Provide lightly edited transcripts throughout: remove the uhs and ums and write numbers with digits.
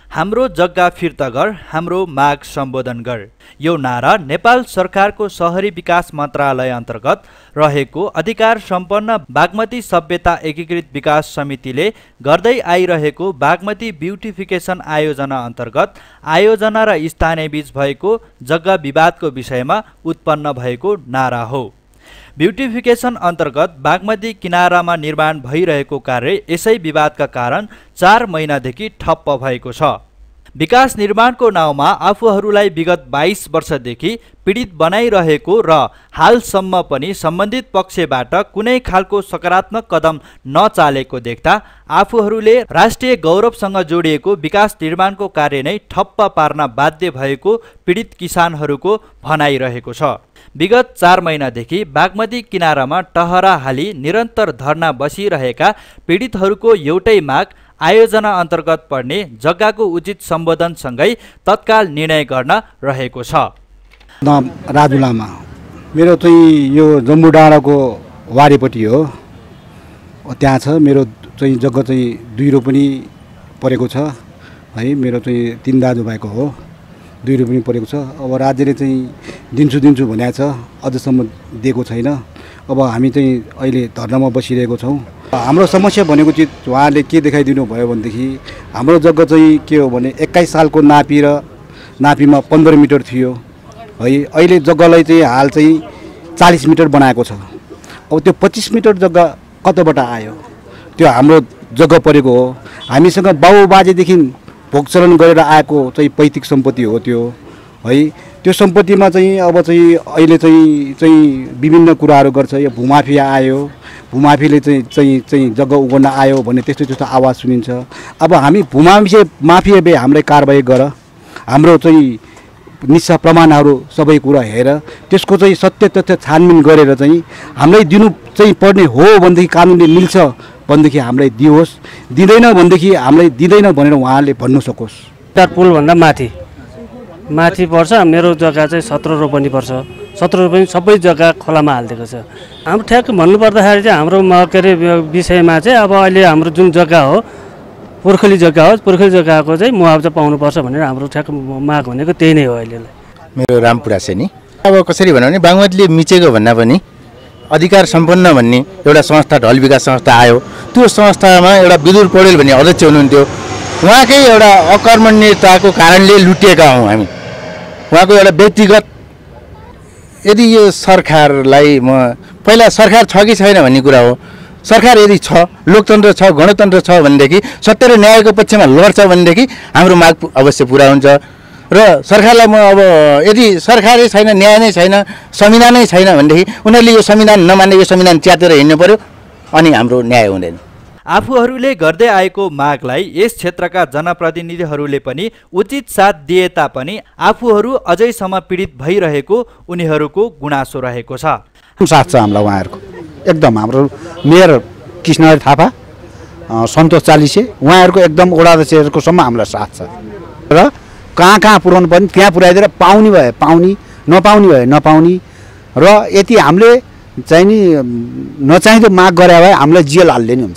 हाम्रो जग्गा फिर्ता गर, हाम्रो माग सम्बोधन गर। यो नारा नेपाल सरकारको शहरी विकास मन्त्रालय अन्तर्गत रहेको अधिकार सम्पन्न बागमती सभ्यता एकीकृत विकास समितिले गर्दै आइरहेको बागमती ब्युटिफिकेसन आयोजना अन्तर्गत आयोजना र स्थानीय बीच भएको जग्गा विवादको विषयमा उत्पन्न भएको नारा हो। ब्युटिफिकेसन अन्तर्गत बागमती किनारामा निर्माण भइरहेको कार्य यसै विवादका कारण 4 महिनादेखि ठप्प भएको छ। विकास निर्माणको नाउँमा आफूहरूलाई विगत 22 वर्षदेखि पीडित बनाइरहेको र हालसम्म पनि सम्बन्धित पक्षबाट कुनै खालको सकारात्मक कदम नचालेको देख्दा आफूहरूले राष्ट्रिय गौरवसँग जोडिएको विकास निर्माणको कार्य नै ठप्प पार्न बाध्य भएको पीडित किसानहरूको भनाइरहेको छ। विगत 4 महिनादेखि बागमती किनारामा टहरा हाली निरन्तर धर्ना बसिरहेका पीडितहरूको एउटै माग आयोजना अन्तर्गत पर्ने जग्गाको उचित सम्बोधनसँगै तत्काल निर्णय गर्न रहेको छ। राजु लामा, मेरो चाहिँ यो जम्बू डाँडाको वारीपट्टि हो, त्यहाँ छ मेरो चाहिँ जग्गा चाहिँ 2 रोपनी परेको छ है। मेरो चाहिँ 3 दाजुभाइको हो, 2 रोपनी परेको छ। अब राज्यले चाहिँ दिन्छु भनेको छ, अझसम्म दिएको छैन। अब हामी चाहिँ अहिले धर्नामा बसिरहेको छौँ। हाम्रो समस्या भनेको चाहिँ उहाँले के देखाइदिनु भयो भनेदेखि हाम्रो जग्गा चाहिँ के हो भने 21 सालको नापी र नापीमा 15 मिटर थियो है। अहिले जग्गालाई चाहिँ हाल चाहिँ 40 मिटर बनाएको छ। अब त्यो 25 मिटर जग्गा कताबाट आयो? त्यो हाम्रो जग्गा परेको हो। हामीसँग बाउ बाजेदेखि भोगचलन गरेर आएको चाहिँ पैतृक सम्पत्ति हो त्यो है। त्यो सम्पत्तिमा चाहिँ अब चाहिँ अहिले चाहिँ विभिन्न कुराहरू गर्छ। यो भूमाफिया आयो, भूमाफीले चाहिँ जग्गा उगाउन आयो भन्ने त्यस्तो आवाज सुनिन्छ। अब हामी माफिया बे हामीलाई कारबाही गर, हाम्रो चाहिँ निस्सा प्रमाणहरू सबै कुरा हेर, त्यसको चाहिँ सत्य तथ्य छानबिन गरेर चाहिँ हामीलाई दिनु चाहिँ पर्ने हो भनेदेखि कानुनले मिल्छ भनेदेखि हामीलाई दियोस्, दिँदैन भनेदेखि हामीलाई दिँदैन भनेर उहाँले भन्नु सकोस्। पुलभन्दा माथि पर्छ। मेरो जग्गा चाहिँ 17 रोपनी पर्छ। 17 रोपनी सबै जग्गा खोलामा हालिदिएको छ। हाम्रो ठ्याक्क भन्नुपर्दाखेरि चाहिँ हाम्रो के अरे विषयमा चाहिँ अब अहिले हाम्रो जुन जग्गा हो पुर्खली जग्गा हो, पुर्खली जग्गाको चाहिँ मुआवजा पाउनुपर्छ भनेर हाम्रो ठ्याक्क माग भनेको त्यही नै हो अहिलेलाई। मेरो रामपुरा सेनी। अब कसरी भन्यो भने बागमतीले मिचेको भन्दा पनि अधिकार सम्पन्न भन्ने एउटा संस्था, ढल विकास संस्था आयो। त्यो संस्थामा एउटा विदुर पौडेल भन्ने अध्यक्ष हुनुहुन्थ्यो। उहाँकै एउटा अकर्मण्यताको कारणले लुटिएका हौँ हामी। उहाँको एउटा व्यक्तिगत, यदि यो सरकारलाई म पहिला सरकार छ कि छैन भन्ने कुरा हो। सरकार यदि छ, लोकतन्त्र छ, गणतन्त्र छ भनेदेखि सत्य र न्यायको पक्षमा लड्छ भनेदेखि हाम्रो माग अवश्य पुरा हुन्छ। र सरकारलाई म अब यदि सरकारै छैन, न्याय नै छैन, संविधानै छैन भनेदेखि उनीहरूले यो संविधान नमाने यो संविधान च्यातेर हिँड्नु पर्यो, अनि हाम्रो न्याय हुँदैन। आफूहरूले गर्दै आएको मागलाई यस क्षेत्रका जनप्रतिनिधिहरूले पनि उचित साथ दिए तापनि आफूहरू अझैसम्म पीडित भइरहेको उनीहरूको गुनासो रहेको छ। साथ छ हामीलाई उहाँहरूको एकदम। हाम्रो मेयर कृष्ण थापा, सन्तोष चालिसे, उहाँहरूको एकदम वडा अध्यक्षहरूको सम्म हामीलाई साथ छ। र कहाँ पुर्याउनु पर्ने त्यहाँ पुर्याइदिएर पाउने भए पाउने, नपाउने भए नपाउने। र यति हामीले चाहिँ नि नचाहिँदो माग गरे भए हामीलाई जेल हाल्ने नि हुन्छ।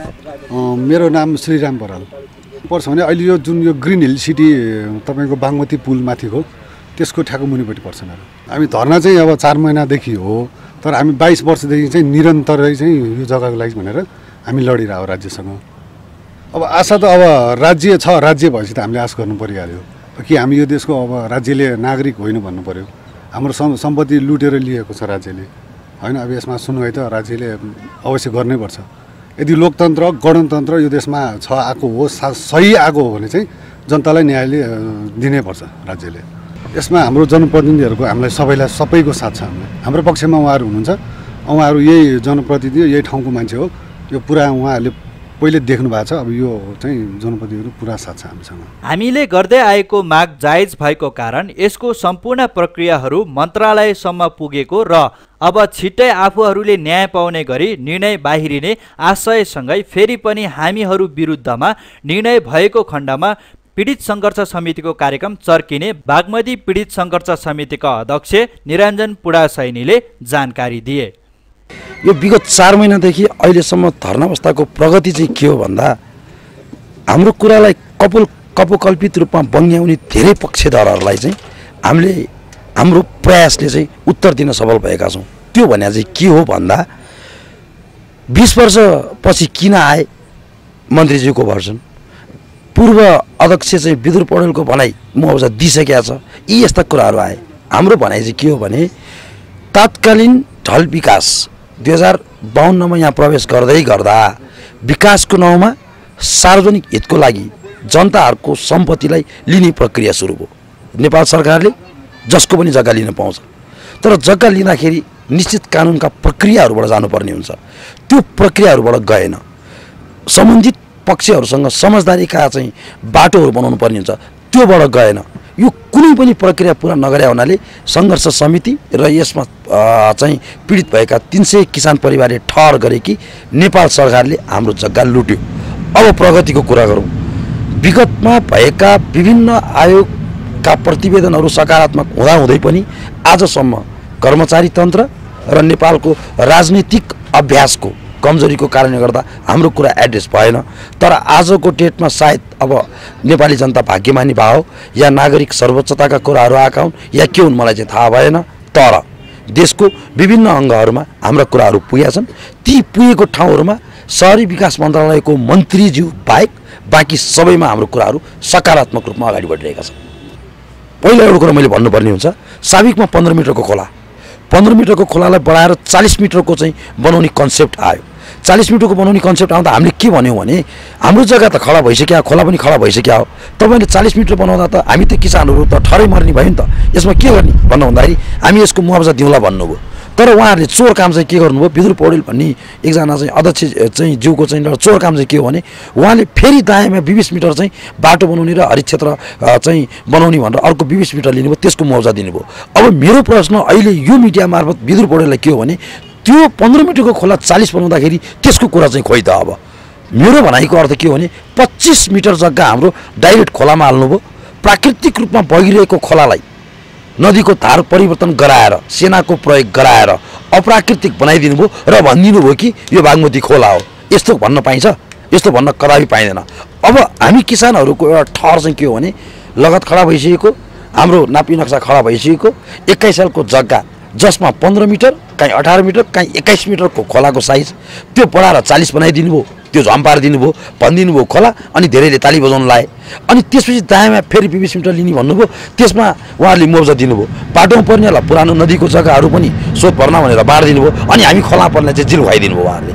मेरो नाम श्रीराम बराल पर्छ भने अहिले यो जुन यो ग्रिन हिल सिटी तपाईँको बागमती पुल माथिको त्यसको ठ्याक्क मुनिपट्टि पर्छ। हामी धर्ना चाहिँ अब 4 महिनादेखि हो, तर हामी 22 वर्षदेखि चाहिँ निरन्तरै चाहिँ यो जग्गाको लागि भनेर हामी लडिरहेको राज्यसँग। अब आशा त अब राज्य छ, राज्य भएपछि त हामीले आश गर्नु परिहाल्यो कि हामी यो देशको अब राज्यले नागरिक होइन भन्नु पर्यो। हाम्रो सम्पत्ति लुटेर लिएको छ राज्यले होइन। अब यसमा सुनवाई त राज्यले अवश्य गर्नै पर्छ। यदि लोकतन्त्र गणतन्त्र यो देशमा छ आएको हो, सही आएको हो भने चाहिँ जनतालाई न्यायले दिनैपर्छ राज्यले। यसमा हाम्रो जनप्रतिनिधिहरूको हामीलाई सबैको साथ छ। हाम्रो पक्षमा उहाँहरू हुनुहुन्छ। उहाँहरू यही जनप्रतिनिधि, यही ठाउँको मान्छे हो। यो पुरा उहाँहरूले पहिले देख्नु भएको छ। अब यो चाहिँ जनप्रतिनिधिहरू पुरा साथ छ हामीसँग। हामीले गर्दै आएको माग जायज भएको कारण यसको सम्पूर्ण प्रक्रियाहरू मन्त्रालयसम्म पुगेको र अब छिट्टै आफूहरूले न्याय पाउने गरी निर्णय बाहिरिने आशयसँगै फेरि पनि हामीहरू विरुद्धमा निर्णय भएको खण्डमा पीडित सङ्घर्ष समितिको कार्यक्रम चर्किने बागमती पीडित सङ्घर्ष समितिका अध्यक्ष निरञ्जन पुडा सैनीले जानकारी दिए। यो विगत 4 महिनादेखि अहिलेसम्म धर्ना अवस्थाको प्रगति चाहिँ के हो भन्दा हाम्रो कुरालाई कपोकल्पित रूपमा बङ्ग्याउने धेरै पक्षधरहरूलाई चाहिँ हाम्रो प्रयासले चाहिँ उत्तर दिन सफल भएका छौँ। त्यो भने चाहिँ के हो भन्दा 20 वर्षपछि किन आए मन्त्रीज्यूको भर्सन, पूर्व अध्यक्ष चाहिँ विदुर पौडेलको भनाइ मुआवजा दिइसकेका छ, यी यस्ता कुराहरू आए। हाम्रो भनाइ चाहिँ के हो भने तात्कालीन ढल विकास 2052मा यहाँ प्रवेश गर्दै गर्दा विकासको नाउँमा सार्वजनिक हितको लागि जनताहरूको सम्पत्तिलाई लिने प्रक्रिया सुरु भयो। नेपाल सरकारले जसको पनि जग्गा लिन पाउँछ, तर जग्गा लिँदाखेरि निश्चित कानुनका प्रक्रियाहरूबाट जानुपर्ने हुन्छ। त्यो प्रक्रियाहरूबाट गएन। सम्बन्धित पक्षहरूसँग समझदारीका चाहिँ बाटोहरू बनाउनु पर्ने हुन्छ, त्योबाट गएन। यो कुनै पनि प्रक्रिया पुरा नगरे हुनाले सङ्घर्ष समिति र यसमा चाहिँ पीडित भएका 300 किसान परिवारले ठहर गरे कि नेपाल सरकारले हाम्रो जग्गा लुट्यो। अब प्रगतिको कुरा गरौँ। विगतमा भएका विभिन्न आयोगका प्रतिवेदनहरू सकारात्मक हुँदाहुँदै पनि आजसम्म कर्मचारी तन्त्र र नेपालको राजनीतिक अभ्यासको कमजोरीको कारणले गर्दा हाम्रो कुरा एड्रेस भएन। तर आजको डेटमा सायद अब नेपाली जनता भाग्यमानी भयो या नागरिक सर्वोच्चताका कुराहरू आएका हुन् या के हुन् मलाई चाहिँ थाहा भएन, तर देशको विभिन्न अङ्गहरूमा हाम्रा कुराहरू पुगेका छन्। ती पुगेको ठाउँहरूमा शहरी विकास मन्त्रालयको मन्त्रीज्यू बाहेक बाँकी सबैमा हाम्रो कुराहरू सकारात्मक रूपमा अगाडि बढिरहेका छन्। पहिला एउटा कुरा मैले भन्नुपर्ने हुन्छ, साबिकमा 15 मिटरको खोला, 15 मिटरको खोलालाई बढाएर 40 मिटरको चाहिँ बनाउने कन्सेप्ट आयो। 40 मिटरको बनाउने कन्सेप्ट आउँदा हामीले के भन्यौँ भने हाम्रो जग्गा त खडा भइसक्यो, खोला पनि खडा भइसक्यो हो, तपाईँले 40 मिटर बनाउँदा त हामी त किसानहरू त ठरै मर्ने भयो नि त, यसमा के गर्ने भन्नु भन्दाखेरि हामी यसको मुआवजा दिउँला भन्नुभयो। तर उहाँहरूले चोर काम चाहिँ के गर्नुभयो, विदुर पौडेल भन्ने एकजना चाहिँ अध्यक्ष चाहिँ ज्यूको चाहिँ चोर काम चाहिँ के हो भने उहाँले फेरि दायाँमा 20 मिटर चाहिँ बाटो बनाउने र हरित क्षेत्र चाहिँ बनाउने भनेर अर्को 20 मिटर लिनुभयो, त्यसको मुआवजा दिनुभयो। अब मेरो प्रश्न अहिले यो मिडिया मार्फत विदुर पौडेललाई के हो भने त्यो 15 मिटरको खोला 40 बनाउँदाखेरि त्यसको कुरा चाहिँ खोइ त। अब मेरो भनाइको अर्थ के हो भने 25 मिटर जग्गा हाम्रो डाइरेक्ट खोलामा हाल्नुभयो। प्राकृतिक रूपमा बगिरहेको खोलालाई नदीको धार परिवर्तन गराएर सेनाको प्रयोग गराएर अप्राकृतिक बनाइदिनु भयो र भनिदिनु भयो कि यो बागमती खोला हो। यस्तो भन्न पाइन्छ? यस्तो भन्न कदापि पाइँदैन। अब हामी किसानहरूको एउटा ठहर चाहिँ के हो भने लगत खडा भइसकेको, हाम्रो नापी नक्सा खडा भइसकेको 21 सालको जग्गा जसमा 15 मिटर कहीँ 18 मिटर कहीँ 21 मिटरको खोलाको साइज त्यो बढाएर 40 बनाइदिनु भयो, त्यो झम्पाएर दिनुभयो, भनिदिनु भयो खोला, अनि धेरैले ताली बजाउन लाए। अनि त्यसपछि दायाँमा फेरि 20 मिटर लिने भन्नुभयो, त्यसमा उहाँहरूले मुआवजा दिनुभयो। बाटोमा पर्नेहरूलाई पुरानो नदीको जग्गाहरू पनि सोध भर्ना भनेर बाँडिदिनु भयो, अनि हामी खोला पर्ने चाहिँ जिल खुवाइदिनु भयो उहाँहरूले।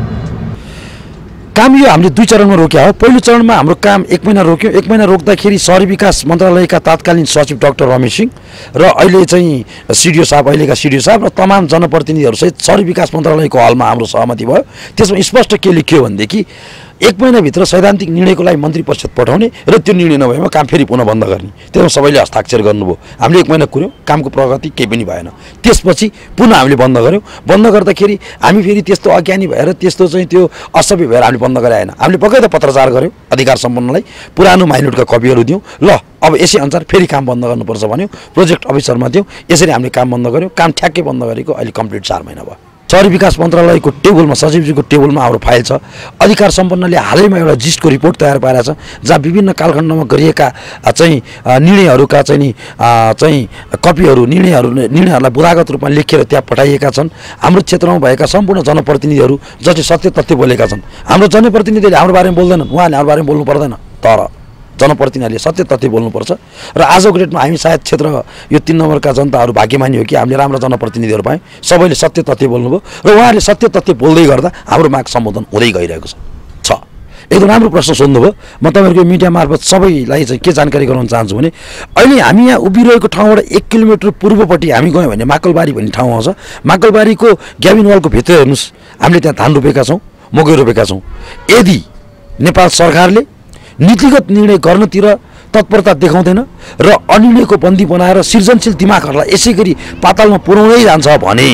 काम यो हामीले 2 चरणमा रोक्या हो। पहिलो चरणमा हाम्रो काम 1 महिना रोक्यो। 1 महिना रोक्दाखेरि शहरी विकास मन्त्रालयका तत्कालीन सचिव डाक्टर रमेश सिंह र अहिले चाहिँ सिडिओ साहब, अहिलेका सिडिओ साहब र तमाम जनप्रतिनिधिहरूसहित शहरी विकास मन्त्रालयको हलमा हाम्रो सहमति भयो। त्यसमा स्पष्ट के लेखियो भनेदेखि 1 महिनाभित्र सैद्धान्तिक निर्णयको लागि मन्त्री परिषद पठाउने र त्यो निर्णय नभएमा काम फेरि पुनः बन्द गर्ने। त्यसमा सबैले हस्ताक्षर गर्नुभयो। हामीले 1 महिना कुर्यौँ, कामको प्रगति केही पनि भएन। त्यसपछि पुनः हामीले बन्द गऱ्यौँ। बन्द गर्दाखेरि हामी फेरि त्यस्तो अज्ञानी भएर त्यस्तो चाहिँ त्यो असभ्य भएर हामीले बन्द गरे होइन। हामीले पक्कै त पत्रचार गऱ्यौँ अधिकार सम्पन्नलाई, पुरानो माइनोटका कपीहरू दियौँ, ल अब यसै अनुसार फेरि काम बन्द गर्नुपर्छ भन्यो, प्रोजेक्ट अफिसरमा दियौँ। यसरी हामीले काम बन्द गऱ्यौँ। काम ठ्याक्कै बन्द गरेको अहिले कम्प्लिट 4 महिना भयो। शहरी विकास मन्त्रालयको टेबलमा सचिवजीको टेबलमा हाम्रो फाइल छ। अधिकार सम्पन्नले हालैमा एउटा जिस्टको रिपोर्ट तयार पारेको छ जहाँ विभिन्न कालखण्डमा गरिएका चाहिँ निर्णयहरूका चाहिँ कपीहरू निर्णयहरूलाई बुदागत रूपमा लेखेर त्यहाँ पठाइएका छन्। हाम्रो क्षेत्रमा भएका सम्पूर्ण जनप्रतिनिधिहरू जसले सत्य तथ्य बोलेका छन्। हाम्रो जनप्रतिनिधिले हाम्रो बारेमा बोल्दैनन्, उहाँले हाम्रो बारेमा बोल्नु पर्दैन, तर जनप्रतिनिधिले सत्य तथ्य बोल्नुपर्छ। र आजको डेटमा हामी सायद क्षेत्र यो 3 नम्बरका जनताहरू भाग्यमानी हो कि हामीले राम्रो जनप्रतिनिधिहरू पायौँ। सबैले सत्य तथ्य बोल्नुभयो र उहाँहरूले सत्य तथ्य बोल्दै गर्दा हाम्रो माग सम्बोधन हुँदै गइरहेको छ। एकदम राम्रो प्रश्न सोध्नुभयो। म तपाईँहरूको मिडिया मार्फत सबैलाई चाहिँ के जानकारी गराउन चाहन्छु भने अहिले हामी यहाँ उभिरहेको ठाउँबाट 1 किलोमिटर पूर्वपट्टि हामी गयौँ भने माकलबारी भन्ने ठाउँ आउँछ। माकलबारीको ग्याबिन वालको भित्र हेर्नुहोस्, हामीले त्यहाँ धान रोपेका छौँ, मकै रोपेका छौँ। यदि नेपाल सरकारले नीतिगत निर्णय गर्नतिर तत्परता देखाउँदैन र अनिर्णयको बन्दी बनाएर सृजनशील दिमागहरूलाई यसै गरी पातालमा पुर्याउँदै जान्छ भने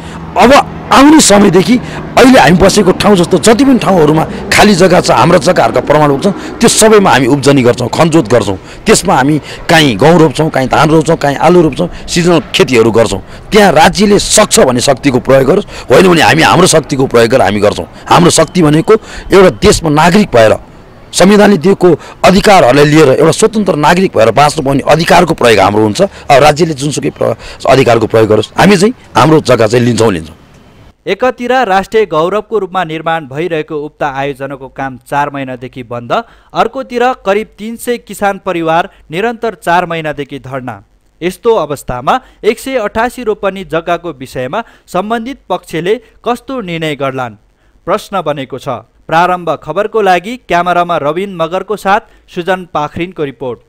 अब आउने समयदेखि अहिले हामी बसेको ठाउँ जस्तो जति पनि ठाउँहरूमा खाली जग्गा छ, हाम्रा जग्गाहरूका प्रमाणित छन्, त्यो सबैमा हामी उब्जनी गर्छौँ, खनजोत गर्छौँ। त्यसमा हामी काहीँ गहुँ रोप्छौँ, काहीँ धान रोप्छौँ, काहीँ आलु रोप्छौँ, सिजनल खेतीहरू गर्छौँ। त्यहाँ राज्यले सक्छ भने शक्तिको प्रयोग गरोस्, होइन भने हामी हाम्रो शक्तिको प्रयोग गरेर हामी गर्छौँ। हाम्रो शक्ति भनेको एउटा देशमा नागरिक भएर संविधानले दिएको अधिकारहरूलाई लिएर एउटा स्वतन्त्र नागरिक भएर बाँच्नु पाउने अधिकारको प्रयोग हाम्रो हुन्छ। अब राज्यले जुनसुकै अधिकारको प्रयोग गरोस्, हामी चाहिँ हाम्रो जग्गा चाहिँ लिन्छौँ। एकतिर राष्ट्रिय गौरवको रूपमा निर्माण भइरहेको उक्त आयोजनाको काम 4 महिनादेखि बन्द, अर्कोतिर करिब 300 किसान परिवार निरन्तर 4 महिनादेखि धरना। यस्तो अवस्थामा 188 रोपनी जग्गाको विषयमा सम्बन्धित पक्षले कस्तो निर्णय गर्लान् प्रश्न बनेको छ। प्रारम्भ खबरको लागि क्यामेरामा रविन मगरको साथ सुजन पाखरिनको रिपोर्ट।